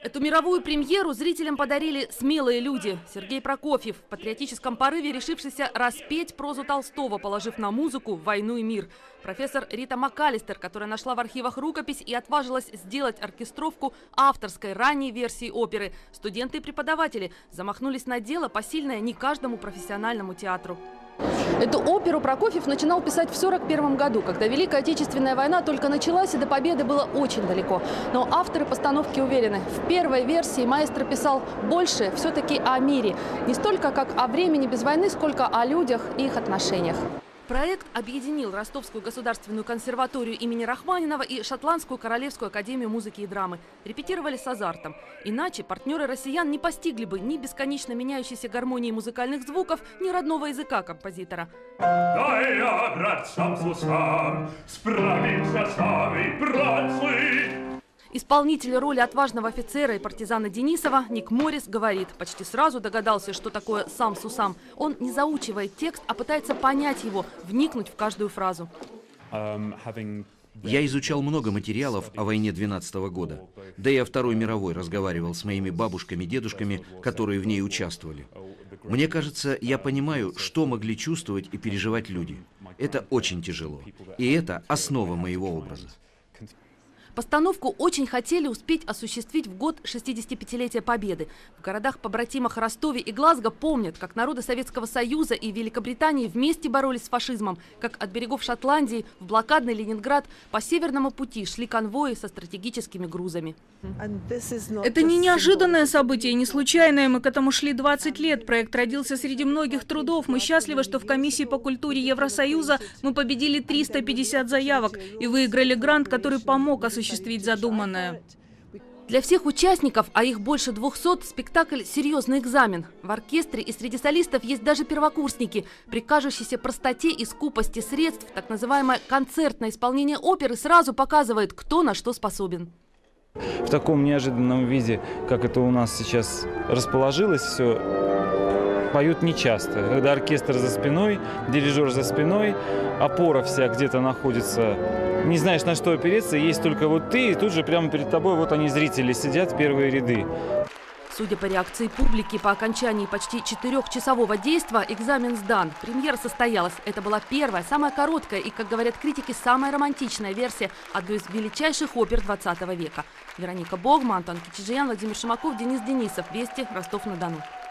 Эту мировую премьеру зрителям подарили смелые люди. Сергей Прокофьев, в патриотическом порыве решившийся распеть прозу Толстого, положив на музыку «Войну и мир». Профессор Рита Макалистер, которая нашла в архивах рукопись и отважилась сделать оркестровку авторской ранней версии оперы. Студенты и преподаватели замахнулись на дело, посильное не каждому профессиональному театру. Эту оперу Прокофьев начинал писать в 1941 году, когда Великая Отечественная война только началась и до победы было очень далеко. Но авторы постановки уверены, в первой версии маэстро писал больше все-таки о мире. Не столько как о времени без войны, сколько о людях и их отношениях. Проект объединил Ростовскую государственную консерваторию имени Рахманинова и Шотландскую королевскую академию музыки и драмы. Репетировали с азартом. Иначе партнеры россиян не постигли бы ни бесконечно меняющейся гармонии музыкальных звуков, ни родного языка композитора. Исполнитель роли отважного офицера и партизана Денисова Ник Моррис говорит, почти сразу догадался, что такое «сам-сусам». Он не заучивает текст, а пытается понять его, вникнуть в каждую фразу. Я изучал много материалов о войне 12 года. Да и о Второй мировой разговаривал с моими бабушками, дедушками, которые в ней участвовали. Мне кажется, я понимаю, что могли чувствовать и переживать люди. Это очень тяжело. И это основа моего образа. Постановку очень хотели успеть осуществить в год 65-летия Победы. В городах-побратимах Ростове и Глазго помнят, как народы Советского Союза и Великобритании вместе боролись с фашизмом, как от берегов Шотландии в блокадный Ленинград по Северному пути шли конвои со стратегическими грузами. Это не неожиданное событие, не случайное. Мы к этому шли 20 лет. Проект родился среди многих трудов. Мы счастливы, что в комиссии по культуре Евросоюза мы победили 350 заявок и выиграли грант, который помог осуществить задуманное. Для всех участников, а их больше 200, спектакль – серьезный экзамен. В оркестре и среди солистов есть даже первокурсники. При кажущейся простоте и скупости средств так называемое концертное исполнение оперы сразу показывает, кто на что способен. В таком неожиданном виде, как это у нас сейчас расположилось все, поют нечасто. Когда оркестр за спиной, дирижер за спиной, опора вся где-то находится, не знаешь, на что опереться, есть только вот ты, и тут же прямо перед тобой вот они, зрители, сидят, первые ряды. Судя по реакции публики, по окончании почти 4-часового действа экзамен сдан. Премьера состоялась. Это была первая, самая короткая и, как говорят критики, самая романтичная версия одной из величайших опер 20 века. Вероника Богма, Антон Кичижиян, Владимир Шимаков, Денис Денисов. Вести, Ростов-на-Дону.